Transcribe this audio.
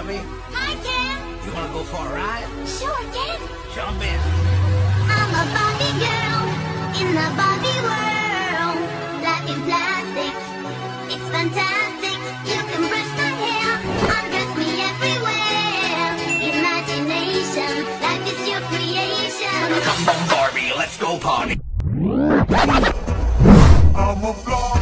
Barbie? Hi, Ken. You wanna go for a ride? Sure, Ken. Jump in. I'm a Barbie girl in the Barbie world. Life in plastic, it's fantastic. You can brush my hair, undress me everywhere. Imagination, life is your creation. Come on, Barbie, let's go party. I'm a fly.